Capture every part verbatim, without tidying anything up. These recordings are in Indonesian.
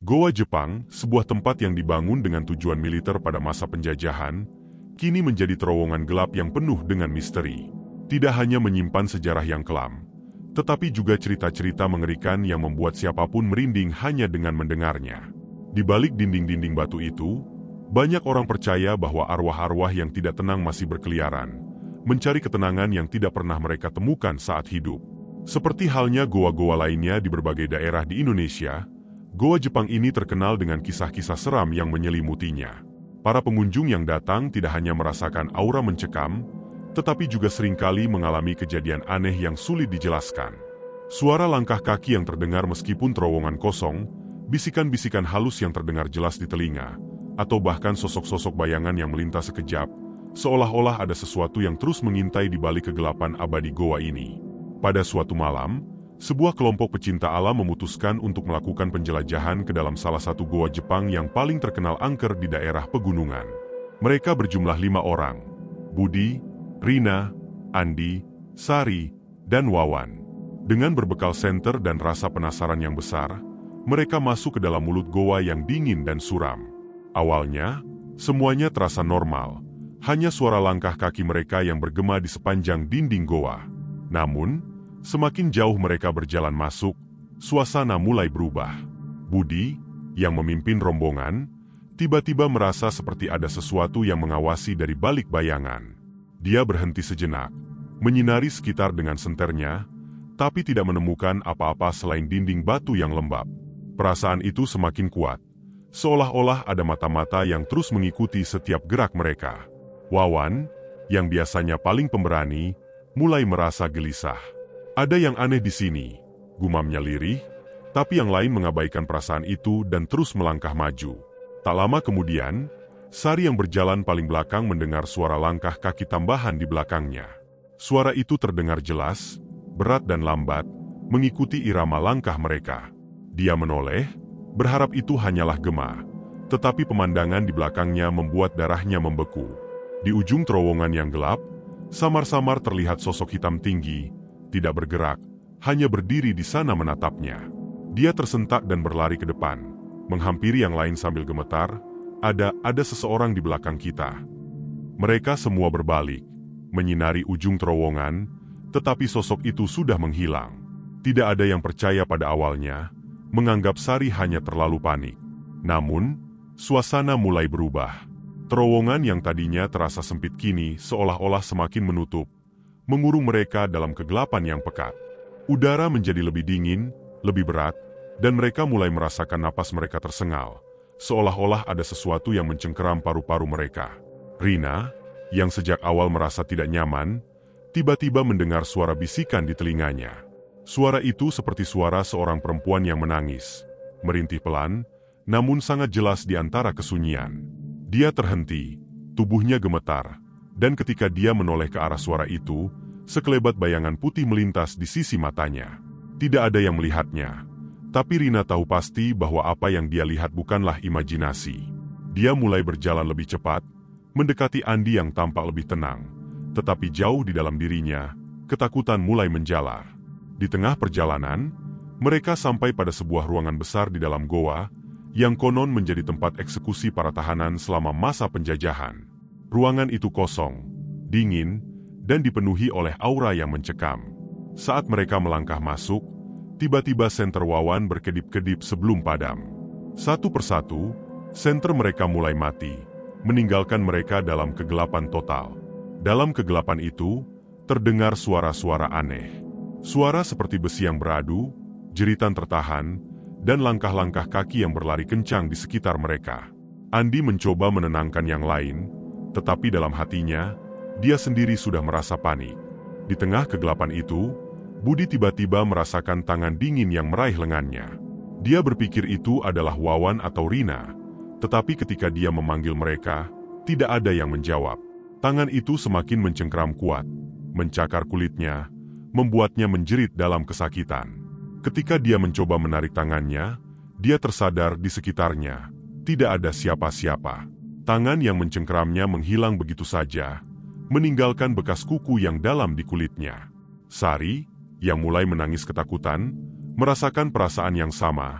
Goa Jepang, sebuah tempat yang dibangun dengan tujuan militer pada masa penjajahan, kini menjadi terowongan gelap yang penuh dengan misteri. Tidak hanya menyimpan sejarah yang kelam, tetapi juga cerita-cerita mengerikan yang membuat siapapun merinding hanya dengan mendengarnya. Di balik dinding-dinding batu itu, banyak orang percaya bahwa arwah-arwah yang tidak tenang masih berkeliaran, mencari ketenangan yang tidak pernah mereka temukan saat hidup. Seperti halnya goa-goa lainnya di berbagai daerah di Indonesia, Goa Jepang ini terkenal dengan kisah-kisah seram yang menyelimutinya. Para pengunjung yang datang tidak hanya merasakan aura mencekam, tetapi juga seringkali mengalami kejadian aneh yang sulit dijelaskan. Suara langkah kaki yang terdengar meskipun terowongan kosong, bisikan-bisikan halus yang terdengar jelas di telinga, atau bahkan sosok-sosok bayangan yang melintas sekejap, seolah-olah ada sesuatu yang terus mengintai di balik kegelapan abadi goa ini. Pada suatu malam, sebuah kelompok pecinta alam memutuskan untuk melakukan penjelajahan ke dalam salah satu goa Jepang yang paling terkenal angker di daerah pegunungan. Mereka berjumlah lima orang: Budi, Rina, Andi, Sari, dan Wawan. Dengan berbekal senter dan rasa penasaran yang besar, mereka masuk ke dalam mulut goa yang dingin dan suram. Awalnya, semuanya terasa normal, hanya suara langkah kaki mereka yang bergema di sepanjang dinding goa. Namun, semakin jauh mereka berjalan masuk, suasana mulai berubah. Budi, yang memimpin rombongan, tiba-tiba merasa seperti ada sesuatu yang mengawasi dari balik bayangan. Dia berhenti sejenak, menyinari sekitar dengan senternya, tapi tidak menemukan apa-apa selain dinding batu yang lembab. Perasaan itu semakin kuat, seolah-olah ada mata-mata yang terus mengikuti setiap gerak mereka. Wawan, yang biasanya paling pemberani, mulai merasa gelisah. Ada yang aneh di sini, gumamnya lirih, tapi yang lain mengabaikan perasaan itu dan terus melangkah maju. Tak lama kemudian, Sari yang berjalan paling belakang mendengar suara langkah kaki tambahan di belakangnya. Suara itu terdengar jelas, berat dan lambat, mengikuti irama langkah mereka. Dia menoleh, berharap itu hanyalah gema, tetapi pemandangan di belakangnya membuat darahnya membeku. Di ujung terowongan yang gelap, samar-samar terlihat sosok hitam tinggi, tidak bergerak, hanya berdiri di sana menatapnya. Dia tersentak dan berlari ke depan, menghampiri yang lain sambil gemetar, ada, ada seseorang di belakang kita. Mereka semua berbalik, menyinari ujung terowongan, tetapi sosok itu sudah menghilang. Tidak ada yang percaya pada awalnya, menganggap Sari hanya terlalu panik. Namun, suasana mulai berubah. Terowongan yang tadinya terasa sempit kini seolah-olah semakin menutup, mengurung mereka dalam kegelapan yang pekat. Udara menjadi lebih dingin, lebih berat, dan mereka mulai merasakan napas mereka tersengal, seolah-olah ada sesuatu yang mencengkeram paru-paru mereka. Rina, yang sejak awal merasa tidak nyaman, tiba-tiba mendengar suara bisikan di telinganya. Suara itu seperti suara seorang perempuan yang menangis, merintih pelan, namun sangat jelas di antara kesunyian. Dia terhenti, tubuhnya gemetar, dan ketika dia menoleh ke arah suara itu, sekelebat bayangan putih melintas di sisi matanya. Tidak ada yang melihatnya, tapi Rina tahu pasti bahwa apa yang dia lihat bukanlah imajinasi. Dia mulai berjalan lebih cepat, mendekati Andi yang tampak lebih tenang, tetapi jauh di dalam dirinya, ketakutan mulai menjalar. Di tengah perjalanan, mereka sampai pada sebuah ruangan besar di dalam goa, yang konon menjadi tempat eksekusi para tahanan selama masa penjajahan. Ruangan itu kosong, dingin, dan dipenuhi oleh aura yang mencekam. Saat mereka melangkah masuk, tiba-tiba senter Wawan berkedip-kedip sebelum padam. Satu persatu, senter mereka mulai mati, meninggalkan mereka dalam kegelapan total. Dalam kegelapan itu, terdengar suara-suara aneh. Suara seperti besi yang beradu, jeritan tertahan, dan langkah-langkah kaki yang berlari kencang di sekitar mereka. Andi mencoba menenangkan yang lain, tetapi dalam hatinya, dia sendiri sudah merasa panik. Di tengah kegelapan itu, Budi tiba-tiba merasakan tangan dingin yang meraih lengannya. Dia berpikir itu adalah Wawan atau Rina, tetapi ketika dia memanggil mereka, tidak ada yang menjawab. Tangan itu semakin mencengkeram kuat, mencakar kulitnya, membuatnya menjerit dalam kesakitan. Ketika dia mencoba menarik tangannya, dia tersadar di sekitarnya, tidak ada siapa-siapa. Tangan yang mencengkeramnya menghilang begitu saja, meninggalkan bekas kuku yang dalam di kulitnya. Sari, yang mulai menangis ketakutan, merasakan perasaan yang sama,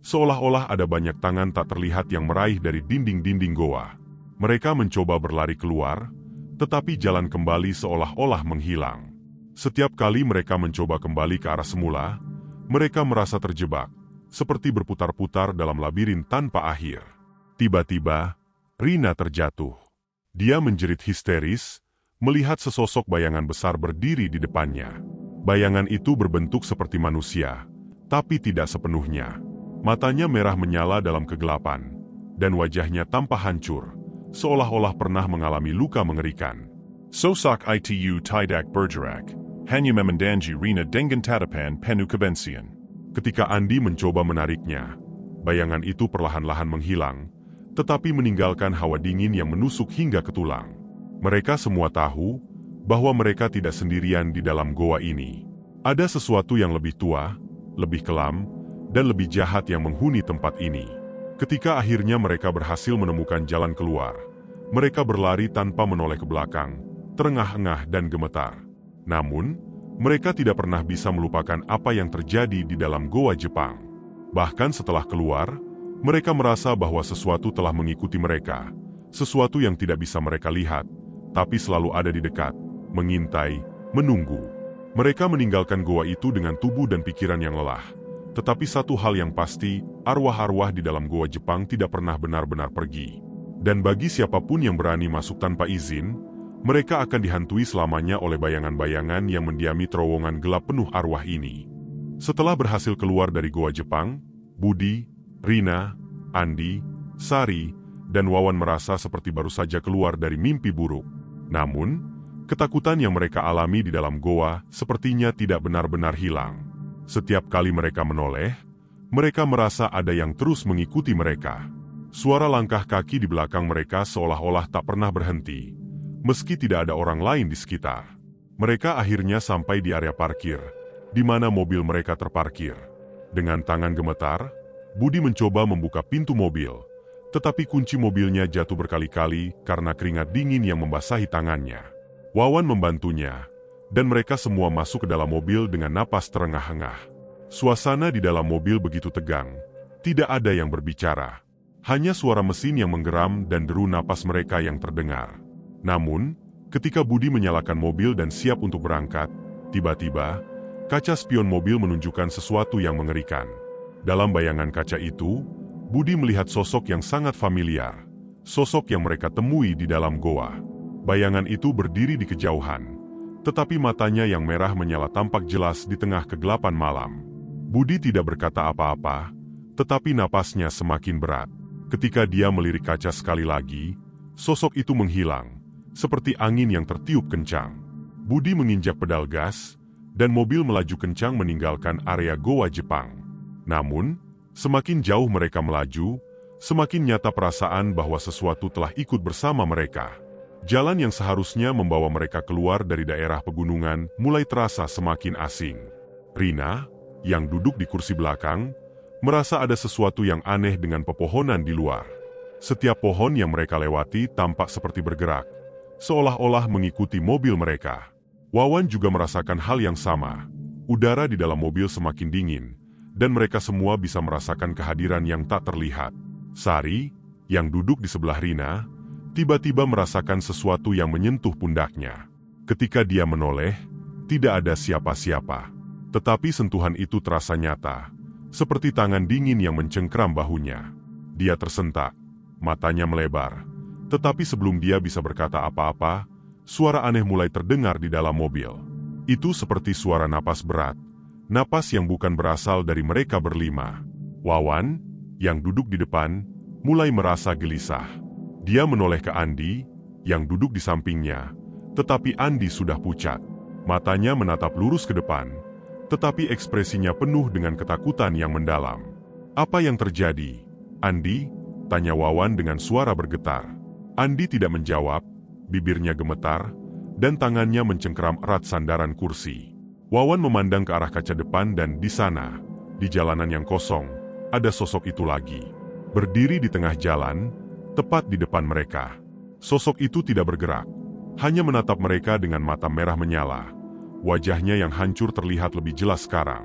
Seolah-olah ada banyak tangan tak terlihat yang meraih dari dinding-dinding goa. Mereka mencoba berlari keluar, tetapi jalan kembali seolah-olah menghilang. Setiap kali mereka mencoba kembali ke arah semula, mereka merasa terjebak, seperti berputar-putar dalam labirin tanpa akhir. Tiba-tiba, Rina terjatuh. Dia menjerit histeris, melihat sesosok bayangan besar berdiri di depannya. Bayangan itu berbentuk seperti manusia, tapi tidak sepenuhnya. Matanya merah menyala dalam kegelapan, dan wajahnya tampak hancur, seolah-olah pernah mengalami luka mengerikan. Sosok itu tidak bergerak, hanya memandangi Rina dengan tatapan penuh kebencian. Ketika Andi mencoba menariknya, bayangan itu perlahan-lahan menghilang, tetapi meninggalkan hawa dingin yang menusuk hingga ke tulang. Mereka semua tahu bahwa mereka tidak sendirian di dalam goa ini. Ada sesuatu yang lebih tua, lebih kelam, dan lebih jahat yang menghuni tempat ini. Ketika akhirnya mereka berhasil menemukan jalan keluar, mereka berlari tanpa menoleh ke belakang, terengah-engah dan gemetar. Namun, mereka tidak pernah bisa melupakan apa yang terjadi di dalam goa Jepang. Bahkan setelah keluar, mereka merasa bahwa sesuatu telah mengikuti mereka, sesuatu yang tidak bisa mereka lihat, tapi selalu ada di dekat, mengintai, menunggu. Mereka meninggalkan goa itu dengan tubuh dan pikiran yang lelah. Tetapi satu hal yang pasti, arwah-arwah di dalam goa Jepang tidak pernah benar-benar pergi. Dan bagi siapapun yang berani masuk tanpa izin, mereka akan dihantui selamanya oleh bayangan-bayangan yang mendiami terowongan gelap penuh arwah ini. Setelah berhasil keluar dari goa Jepang, Budi, Rina, Andi, Sari, dan Wawan merasa seperti baru saja keluar dari mimpi buruk. Namun, ketakutan yang mereka alami di dalam goa sepertinya tidak benar-benar hilang. Setiap kali mereka menoleh, mereka merasa ada yang terus mengikuti mereka. Suara langkah kaki di belakang mereka seolah-olah tak pernah berhenti, meski tidak ada orang lain di sekitar. Mereka akhirnya sampai di area parkir, di mana mobil mereka terparkir. Dengan tangan gemetar, Budi mencoba membuka pintu mobil, tetapi kunci mobilnya jatuh berkali-kali karena keringat dingin yang membasahi tangannya. Wawan membantunya, dan mereka semua masuk ke dalam mobil dengan napas terengah-engah. Suasana di dalam mobil begitu tegang, tidak ada yang berbicara. Hanya suara mesin yang menggeram dan deru napas mereka yang terdengar. Namun, ketika Budi menyalakan mobil dan siap untuk berangkat, tiba-tiba, kaca spion mobil menunjukkan sesuatu yang mengerikan. Dalam bayangan kaca itu, Budi melihat sosok yang sangat familiar, sosok yang mereka temui di dalam goa. Bayangan itu berdiri di kejauhan, tetapi matanya yang merah menyala tampak jelas di tengah kegelapan malam. Budi tidak berkata apa-apa, tetapi napasnya semakin berat. Ketika dia melirik kaca sekali lagi, sosok itu menghilang, seperti angin yang tertiup kencang. Budi menginjak pedal gas, dan mobil melaju kencang meninggalkan area goa Jepang. Namun, semakin jauh mereka melaju, semakin nyata perasaan bahwa sesuatu telah ikut bersama mereka. Jalan yang seharusnya membawa mereka keluar dari daerah pegunungan mulai terasa semakin asing. Rina, yang duduk di kursi belakang, merasa ada sesuatu yang aneh dengan pepohonan di luar. Setiap pohon yang mereka lewati tampak seperti bergerak, seolah-olah mengikuti mobil mereka. Wawan juga merasakan hal yang sama. Udara di dalam mobil semakin dingin, dan mereka semua bisa merasakan kehadiran yang tak terlihat. Sari, yang duduk di sebelah Rina, tiba-tiba merasakan sesuatu yang menyentuh pundaknya. Ketika dia menoleh, tidak ada siapa-siapa. Tetapi sentuhan itu terasa nyata, seperti tangan dingin yang mencengkram bahunya. Dia tersentak, matanya melebar. Tetapi sebelum dia bisa berkata apa-apa, suara aneh mulai terdengar di dalam mobil. Itu seperti suara napas berat, napas yang bukan berasal dari mereka berlima. Wawan, yang duduk di depan, mulai merasa gelisah. Dia menoleh ke Andi, yang duduk di sampingnya, tetapi Andi sudah pucat. Matanya menatap lurus ke depan, tetapi ekspresinya penuh dengan ketakutan yang mendalam. "Apa yang terjadi, Andi?" tanya Wawan dengan suara bergetar. Andi tidak menjawab, bibirnya gemetar, dan tangannya mencengkeram erat sandaran kursi. Wawan memandang ke arah kaca depan dan di sana, di jalanan yang kosong, ada sosok itu lagi. Berdiri di tengah jalan, tepat di depan mereka. Sosok itu tidak bergerak, hanya menatap mereka dengan mata merah menyala. Wajahnya yang hancur terlihat lebih jelas sekarang.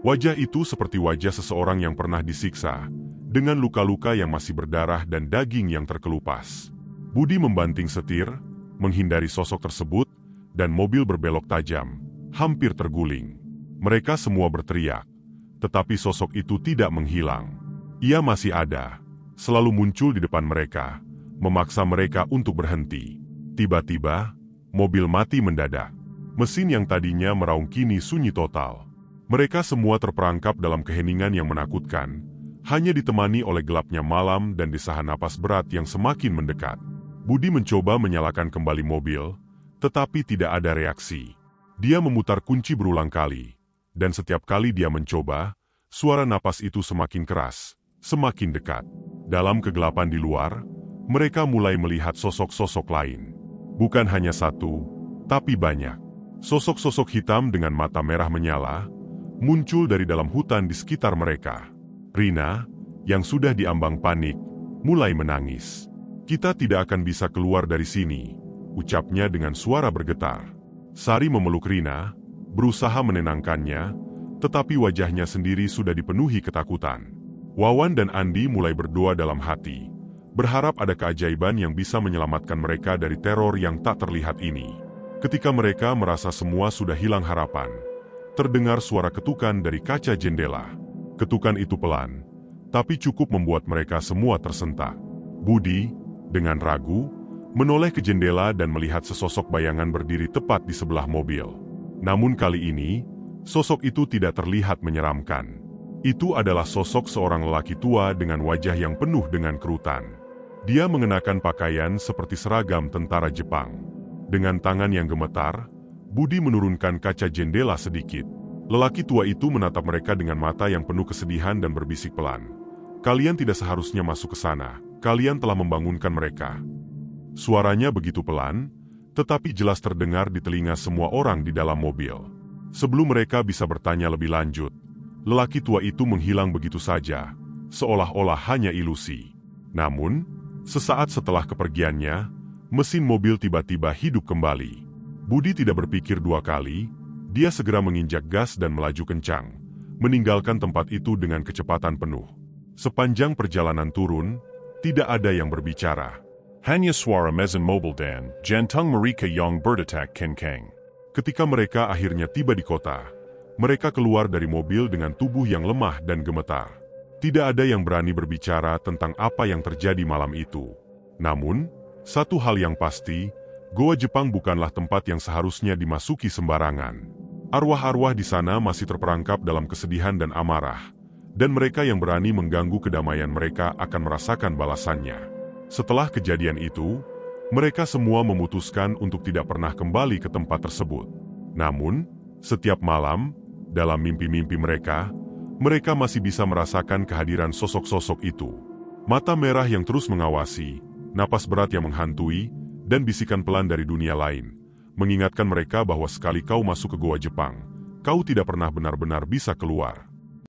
Wajah itu seperti wajah seseorang yang pernah disiksa, dengan luka-luka yang masih berdarah dan daging yang terkelupas. Budi membanting setir, menghindari sosok tersebut, dan mobil berbelok tajam, hampir terguling. Mereka semua berteriak, tetapi sosok itu tidak menghilang. Ia masih ada, selalu muncul di depan mereka, memaksa mereka untuk berhenti. Tiba-tiba, mobil mati mendadak. Mesin yang tadinya meraung kini sunyi total. Mereka semua terperangkap dalam keheningan yang menakutkan, hanya ditemani oleh gelapnya malam dan desahan napas berat yang semakin mendekat. Budi mencoba menyalakan kembali mobil, tetapi tidak ada reaksi. Dia memutar kunci berulang kali, dan setiap kali dia mencoba, suara napas itu semakin keras, semakin dekat. Dalam kegelapan di luar, mereka mulai melihat sosok-sosok lain. Bukan hanya satu, tapi banyak. Sosok-sosok hitam dengan mata merah menyala, muncul dari dalam hutan di sekitar mereka. Rina, yang sudah diambang panik, mulai menangis. "Kita tidak akan bisa keluar dari sini," ucapnya dengan suara bergetar. Sari memeluk Rina, berusaha menenangkannya, tetapi wajahnya sendiri sudah dipenuhi ketakutan. Wawan dan Andi mulai berdoa dalam hati, berharap ada keajaiban yang bisa menyelamatkan mereka dari teror yang tak terlihat ini. Ketika mereka merasa semua sudah hilang harapan, terdengar suara ketukan dari kaca jendela. Ketukan itu pelan, tapi cukup membuat mereka semua tersentak. Budi, dengan ragu, menoleh ke jendela dan melihat sesosok bayangan berdiri tepat di sebelah mobil. Namun kali ini, sosok itu tidak terlihat menyeramkan. Itu adalah sosok seorang lelaki tua dengan wajah yang penuh dengan kerutan. Dia mengenakan pakaian seperti seragam tentara Jepang. Dengan tangan yang gemetar, Budi menurunkan kaca jendela sedikit. Lelaki tua itu menatap mereka dengan mata yang penuh kesedihan dan berbisik pelan. "Kalian tidak seharusnya masuk ke sana. Kalian telah membangunkan mereka." Suaranya begitu pelan, tetapi jelas terdengar di telinga semua orang di dalam mobil. Sebelum mereka bisa bertanya lebih lanjut, lelaki tua itu menghilang begitu saja, seolah-olah hanya ilusi. Namun, sesaat setelah kepergiannya, mesin mobil tiba-tiba hidup kembali. Budi tidak berpikir dua kali, dia segera menginjak gas dan melaju kencang, meninggalkan tempat itu dengan kecepatan penuh. Sepanjang perjalanan turun, tidak ada yang berbicara. Hanya suara mesin mobil dan jantung mereka yang berdetak kencang. Ketika mereka akhirnya tiba di kota, mereka keluar dari mobil dengan tubuh yang lemah dan gemetar. Tidak ada yang berani berbicara tentang apa yang terjadi malam itu. Namun, satu hal yang pasti, Goa Jepang bukanlah tempat yang seharusnya dimasuki sembarangan. Arwah-arwah di sana masih terperangkap dalam kesedihan dan amarah, dan mereka yang berani mengganggu kedamaian mereka akan merasakan balasannya. Setelah kejadian itu, mereka semua memutuskan untuk tidak pernah kembali ke tempat tersebut. Namun, setiap malam, dalam mimpi-mimpi mereka, mereka masih bisa merasakan kehadiran sosok-sosok itu. Mata merah yang terus mengawasi, napas berat yang menghantui, dan bisikan pelan dari dunia lain, mengingatkan mereka bahwa sekali kau masuk ke Goa Jepang, kau tidak pernah benar-benar bisa keluar.